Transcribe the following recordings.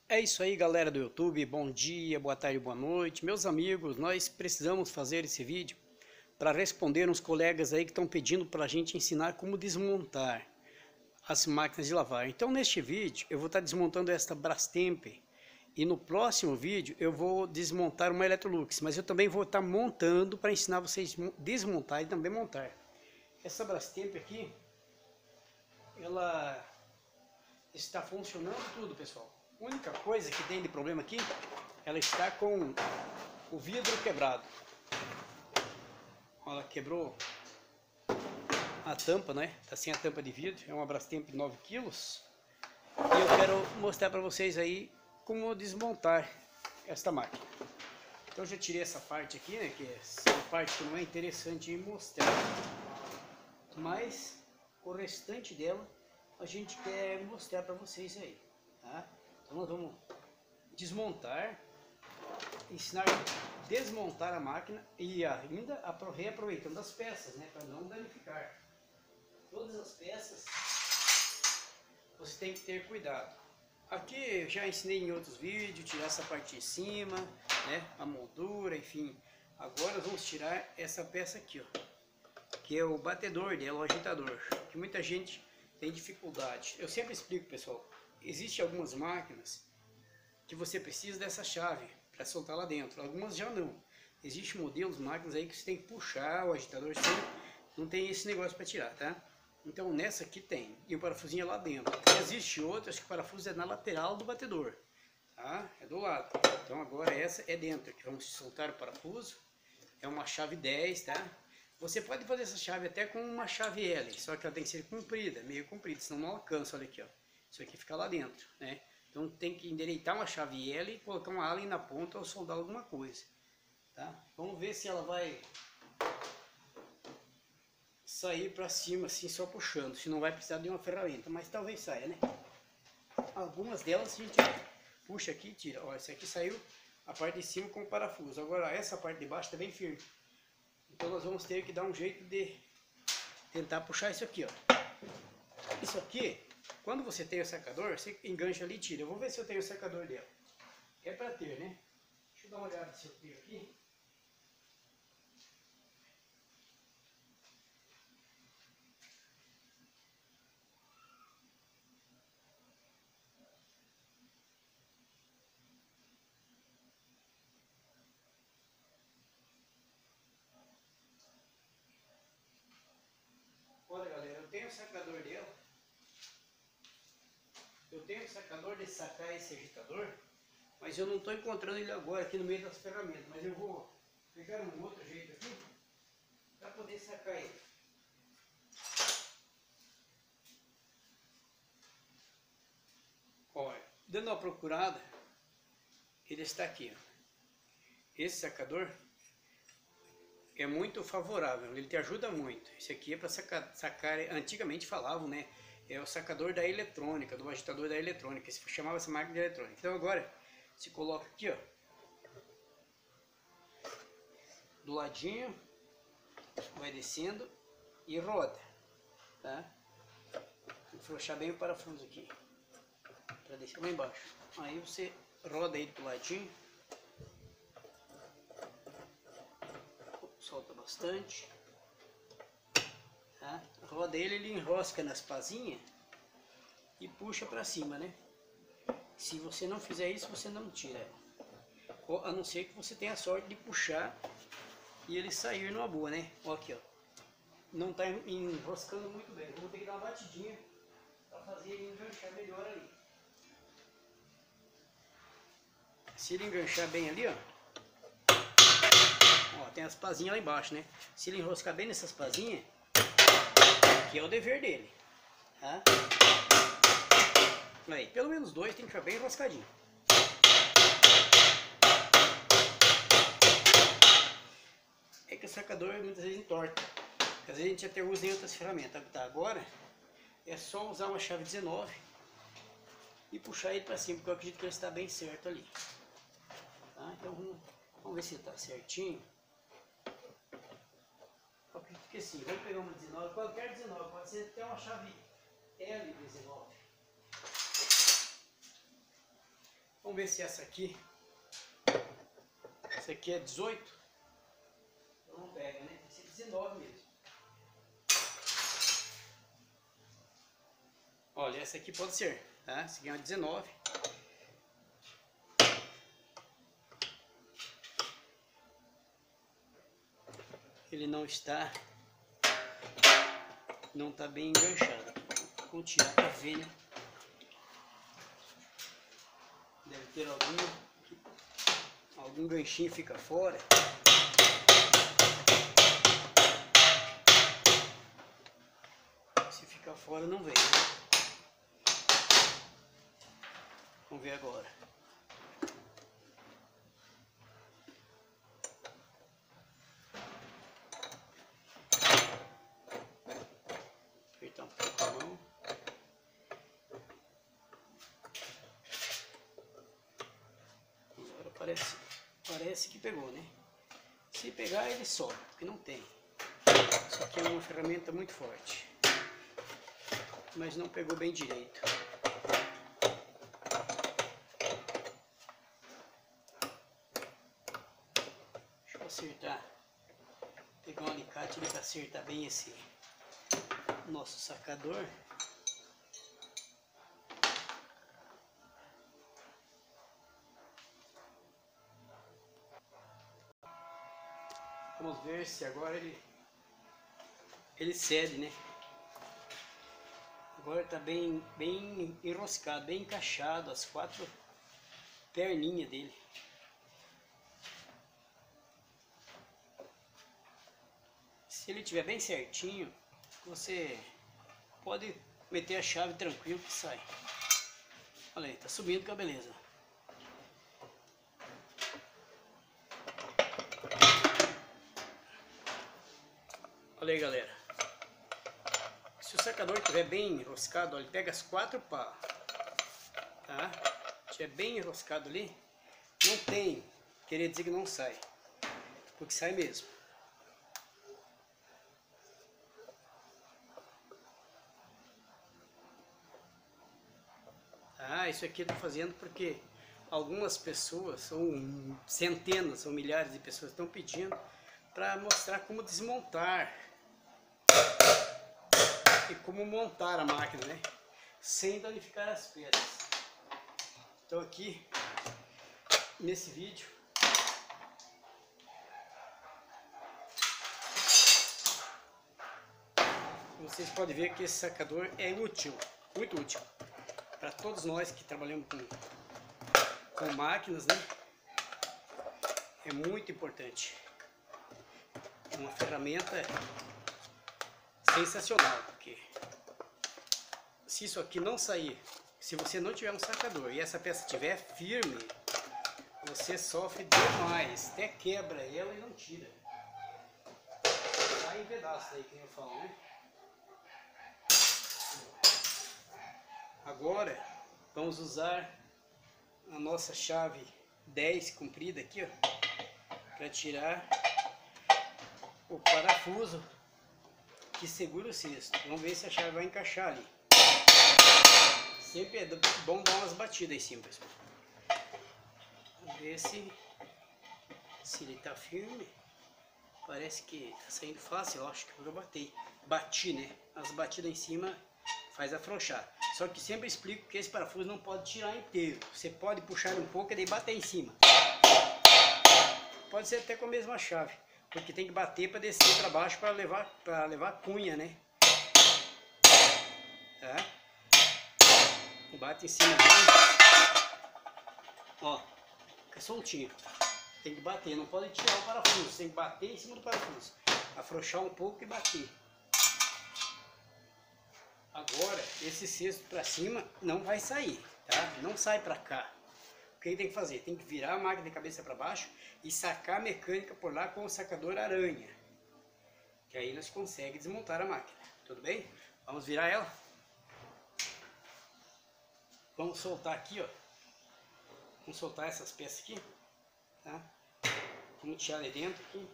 É isso aí, galera do YouTube, bom dia, boa tarde, boa noite. Meus amigos, nós precisamos fazer esse vídeo para responder uns colegas aí que estão pedindo para a gente ensinar como desmontar as máquinas de lavar. Então neste vídeo eu vou estar desmontando esta Brastemp e no próximo vídeo eu vou desmontar uma Electrolux, mas eu também vou estar montando para ensinar vocês a desmontar e também montar. Essa Brastemp aqui, ela está funcionando tudo, pessoal. A única coisa que tem de problema aqui, ela está com o vidro quebrado. Ela quebrou a tampa, né? Tá sem a tampa de vidro. É uma Brastemp 9 kg. E eu quero mostrar para vocês aí como desmontar esta máquina. Então eu já tirei essa parte aqui, né? Que é uma parte que não é interessante mostrar. Mas o restante dela a gente quer mostrar para vocês aí, tá? Então nós vamos desmontar, ensinar a desmontar a máquina e ainda reaproveitando as peças, né, para não danificar. Todas as peças você tem que ter cuidado. Aqui eu já ensinei em outros vídeos, tirar essa parte de cima, né, a moldura, enfim. Agora nós vamos tirar essa peça aqui, ó, que é o batedor dela, o agitador, que muita gente tem dificuldade. Eu sempre explico, pessoal, existem algumas máquinas que você precisa dessa chave para soltar lá dentro, algumas já não. Existem modelos, máquinas aí que você tem que puxar o agitador, você não tem esse negócio para tirar, tá? Então nessa aqui tem, e o parafusinho é lá dentro. Existem outras que o parafuso é na lateral do batedor, tá? É do lado. Então agora essa é dentro, que vamos soltar o parafuso. É uma chave 10, tá? Você pode fazer essa chave até com uma chave L, só que ela tem que ser comprida, meio comprida, senão não alcança. Olha aqui, ó. Isso aqui fica lá dentro, né? Então tem que endireitar uma chave L e colocar uma Allen na ponta ou soldar alguma coisa, tá? Vamos ver se ela vai sair para cima assim só puxando, se não vai precisar de uma ferramenta, mas talvez saia, né? Algumas delas a gente puxa aqui e tira. Ó, essa aqui saiu a parte de cima com o parafuso, agora essa parte de baixo está bem firme. Então nós vamos ter que dar um jeito de tentar puxar isso aqui, ó. Isso aqui, quando você tem o secador, você engancha ali e tira. Eu vou ver se eu tenho o secador dela. É para ter, né? Deixa eu dar uma olhada se eu tenho aqui. Olha, galera, eu tenho o secador dela. Eu tenho o secador de sacar esse agitador, mas eu não estou encontrando ele agora aqui no meio das ferramentas. Mas eu vou pegar um outro jeito aqui para poder sacar ele. Olha, dando uma procurada, ele está aqui, ó. Esse secador é muito favorável, ele te ajuda muito. Esse aqui é para sacar, antigamente falavam, né? É o sacador da eletrônica, do agitador da eletrônica, se chamava essa máquina de eletrônica. Então agora, se coloca aqui, ó, do ladinho, vai descendo e roda, tá? Vou afrouxar bem o parafuso aqui, para descer lá embaixo. Aí você roda ele pro ladinho, solta bastante, tá? Roda ele enrosca nas pazinhas e puxa para cima, né? Se você não fizer isso, você não tira ela. A não ser que você tenha a sorte de puxar e ele sair numa boa, né? Ó, aqui, ó. Não está enroscando muito bem. Vou ter que dar uma batidinha para fazer ele enganchar melhor ali. Se ele enganchar bem ali, ó. Ó, tem as pazinhas lá embaixo, né? Se ele enroscar bem nessas pazinhas, que é o dever dele, tá? Aí, pelo menos dois tem que ficar bem enroscadinho. É que o secador muitas vezes entorta. Às vezes a gente até usa em outras ferramentas. Tá, agora é só usar uma chave 19 e puxar ele para cima, porque eu acredito que ele está bem certo ali. Tá? Então vamos ver se está certinho. Eu acredito que sim. Vamos pegar uma 19, qualquer 19, pode ser até uma chave L19. Vamos ver se essa aqui é 18. Então não pega, né? Tem que ser 19 mesmo. Olha, essa aqui pode ser, tá? Essa aqui é uma 19. Ele não está bem enganchado. Vou tirar a velha. Deve ter algum ganchinho fica fora. Se ficar fora não vem, né? Vamos ver agora. Apertar um pouco a mão. Agora parece que pegou, né? Se pegar ele sobe, porque não tem. Isso aqui é uma ferramenta muito forte. Mas não pegou bem direito. Deixa eu acertar. Pegar um alicate para acertar bem esse nosso sacador. Vamos ver se agora ele cede, né? Agora está bem enroscado, bem encaixado as 4 perninhas dele. Se ele estiver bem certinho, você pode meter a chave tranquilo que sai. Olha aí, tá subindo com a beleza. Olha aí, galera. Se o sacador estiver bem enroscado, ó, ele pega as 4 pás, tá? Se estiver bem enroscado ali, não tem querer dizer que não sai, porque sai mesmo. Ah, isso aqui eu tô fazendo porque algumas pessoas, são centenas, são milhares de pessoas que estão pedindo para mostrar como desmontar e como montar a máquina, né? Sem danificar as peças. Então aqui, nesse vídeo, vocês podem ver que esse sacador é útil, muito útil, para todos nós que trabalhamos com máquinas, né? É muito importante. Uma ferramenta sensacional, porque se isso aqui não sair, se você não tiver um sacador e essa peça estiver firme, você sofre demais, até quebra ela e não tira. Sai em pedaços aí, que eu falo, né? Agora vamos usar a nossa chave 10 comprida aqui, ó, para tirar o parafuso que segura o cesto. Vamos ver se a chave vai encaixar ali. Sempre é bom dar umas batidas em cima, pessoal. Vamos ver se ele está firme. Parece que está saindo fácil, eu acho que eu bati, né? As batidas em cima faz afrouxar. Só que sempre explico que esse parafuso não pode tirar inteiro. Você pode puxar um pouco e daí bater em cima. Pode ser até com a mesma chave, porque tem que bater para descer para baixo para levar cunha, né? Tá? Bate em cima dele. Ó, fica soltinho. Tem que bater, não pode tirar o parafuso, tem que bater em cima do parafuso. Afrouxar um pouco e bater. Agora, esse cesto para cima não vai sair, tá? Não sai para cá. O que tem que fazer? Tem que virar a máquina de cabeça para baixo e sacar a mecânica por lá com o sacador aranha. Que aí nós conseguimos desmontar a máquina. Tudo bem? Vamos virar ela. Vamos soltar aqui, ó. Vamos soltar essas peças aqui, tá? Vamos tirar ali dentro aqui.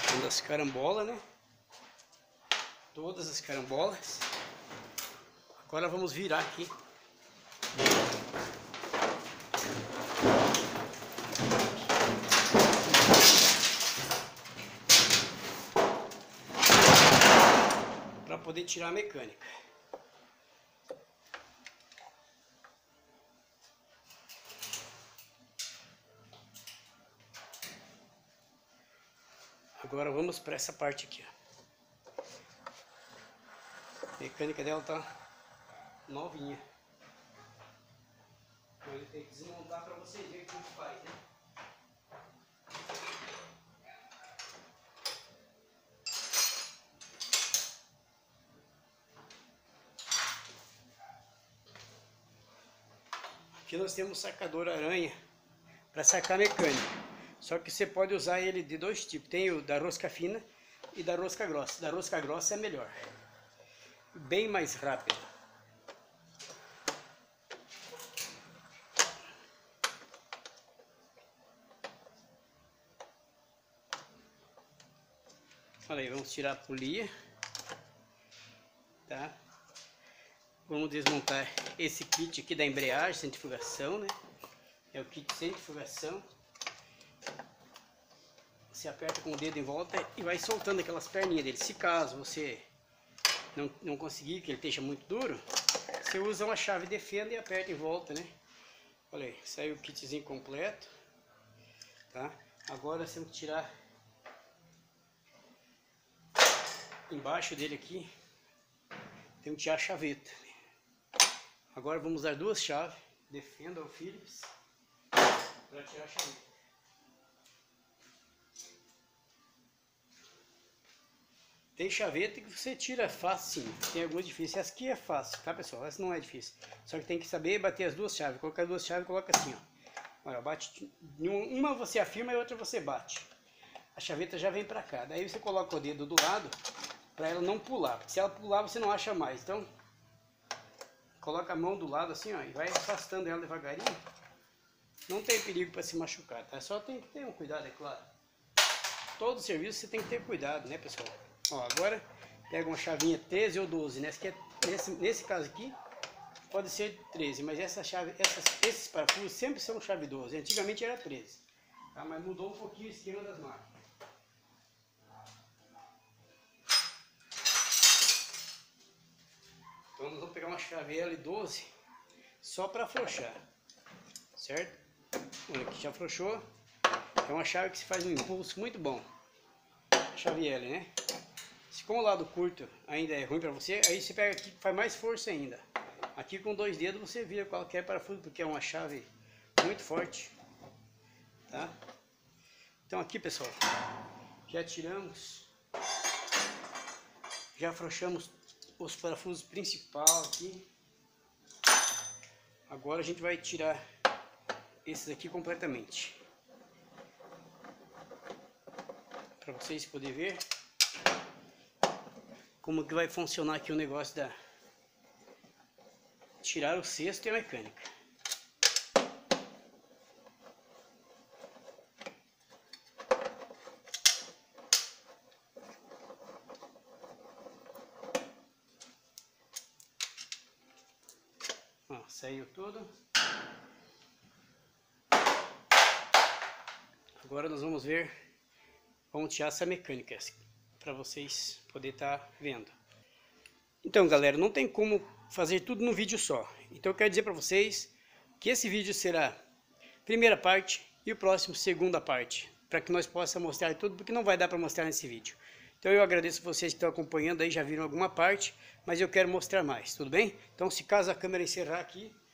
Uma das carambolas, né? Todas as carambolas. Agora vamos virar aqui. Para poder tirar a mecânica. Agora vamos para essa parte aqui, ó. A mecânica dela tá novinha. Então ele tem que desmontar para vocês verem como que faz, né? Aqui nós temos um sacador aranha para sacar mecânica. Só que você pode usar ele de dois tipos. Tem o da rosca fina e da rosca grossa. Da rosca grossa é melhor. Bem mais rápido. Olha aí, vamos tirar a polia. Tá? Vamos desmontar esse kit aqui da embreagem, centrifugação, né? É o kit centrifugação. Você aperta com o dedo em volta e vai soltando aquelas perninhas dele. Se caso você não conseguir, que ele esteja muito duro, você usa uma chave de fenda e aperta em volta, né? Olha aí, saiu o kitzinho completo. Tá? Agora você tem que tirar embaixo dele aqui. Tem que tirar a chaveta. Agora vamos usar duas chaves de fenda ou Phillips para tirar a chaveta. Tem chaveta que você tira fácil, sim. Tem algumas difíceis. Essa aqui é fácil, tá, pessoal? Essa não é difícil. Só que tem que saber bater as duas chaves. Colocar as duas chaves e coloca assim, ó. Olha, bate. Uma você afirma e a outra você bate. A chaveta já vem pra cá. Daí você coloca o dedo do lado pra ela não pular. Porque se ela pular, você não acha mais. Então, coloca a mão do lado assim, ó. E vai afastando ela devagarinho. Não tem perigo pra se machucar, tá? Só tem que ter um cuidado, é claro. Todo serviço você tem que ter cuidado, né, pessoal? Ó, agora pega uma chavinha 13 ou 12, né? Nesse caso aqui pode ser 13, mas esses parafusos sempre são chave 12. Antigamente era 13, tá? Mas mudou um pouquinho o esquema das máquinas. Então nós vamos pegar uma chave L12 só para afrouxar, certo? Olha aqui, já afrouxou. É uma chave que se faz um impulso muito bom. A chave L, né? Se com o lado curto ainda é ruim para você, aí você pega aqui que faz mais força ainda. Aqui com 2 dedos você vira qualquer parafuso, porque é uma chave muito forte. Tá? Então aqui, pessoal, já tiramos, já afrouxamos os parafusos principais aqui. Agora a gente vai tirar esses aqui completamente. Para vocês poderem ver como que vai funcionar aqui o negócio da tirar o cesto e a mecânica. Ó, saiu tudo. Agora nós vamos ver, vamos tirar essa mecânica para vocês poderem estar vendo. Então, galera, não tem como fazer tudo num vídeo só. Então eu quero dizer para vocês que esse vídeo será primeira parte e o próximo segunda parte, para que nós possamos mostrar tudo, porque não vai dar para mostrar nesse vídeo. Então eu agradeço vocês que estão acompanhando aí, já viram alguma parte, mas eu quero mostrar mais, tudo bem? Então se caso a câmera encerrar aqui,